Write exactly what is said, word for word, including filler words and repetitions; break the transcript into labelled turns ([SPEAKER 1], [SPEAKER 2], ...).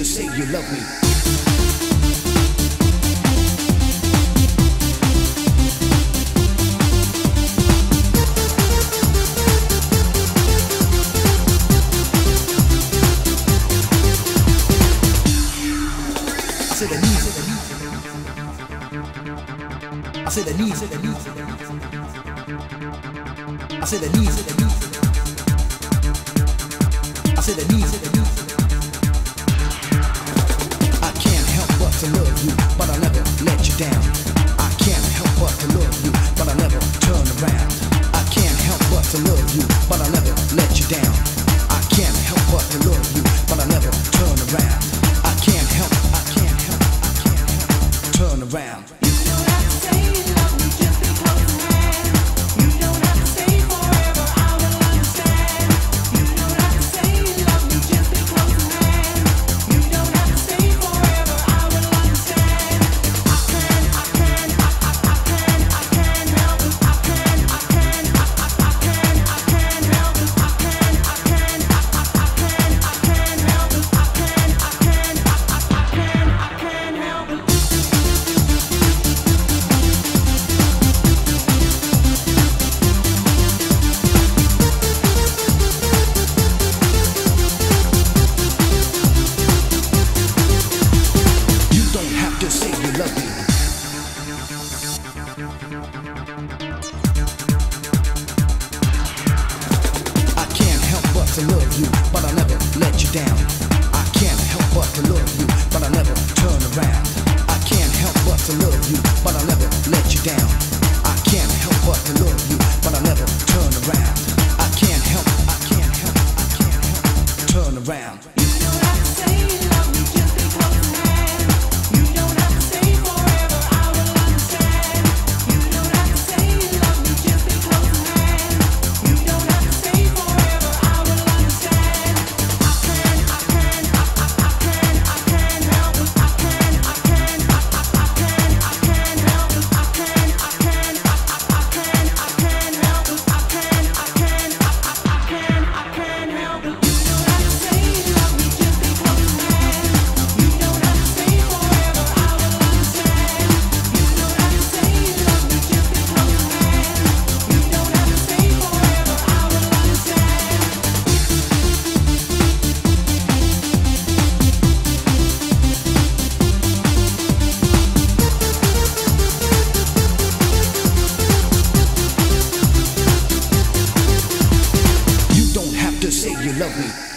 [SPEAKER 1] say you love me. I said I need, I said I need, I said I need, I said I need, I said I need, I can't help but to love you, but I'll never let you down. I can't help but to love you, but I'll never turn around. I can't help but to love you, but I'll never let you down. I can't help but to love you, but I'll never turn around. I can't help, I can't help, I can't help, turn around.
[SPEAKER 2] You don't have to say you love me just because you can. You don't have to say forever, I will understand. You don't have to say you love me just because you can. You don't have to say forever, I will understand. I can, I can, I, I, I can, I can help it. I can, I can, I, I, I can, I can help it. I can, I can, I, I, I can, I can help it. I can, I can, I, I, I can, I can help it.
[SPEAKER 1] You don't have to say you love me. I can't help but to love you, but I'll never let you down. I can't help but to love you, but I'll never turn around. I can't help but to love you, but I'll never let you down. I can't help but to love you, but I'll never turn around. I can't help, I can't help, I can't help, turn around.
[SPEAKER 2] You don't have to say you love me just because you can. You don't have to say forever, I will understand. You don't have to say you love me just because you can. You don't have to say forever, I will understand. I can, I can, I, I, I can, I can help it. I can, I can, I, I, I can, I can help it. I can, I can, I, I, I can, I can help it. I can, I can, I, I, I can, I can help it. You don't have to say you love me just because you can. You don't have to say forever, I will understand. You don't have to say you love me just because you can. You don't have to say forever, I will understand.
[SPEAKER 1] You don't have to say you love me.